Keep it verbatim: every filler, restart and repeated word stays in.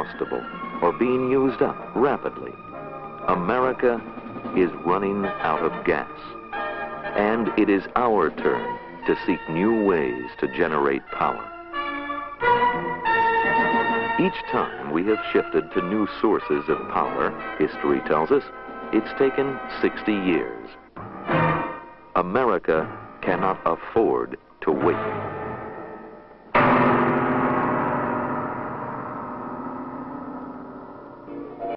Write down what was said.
inexhaustible or being used up rapidly. America is running out of gas, and it is our turn to seek new ways to generate power. Each time we have shifted to new sources of power, history tells us, it's taken sixty years. America cannot afford to wait.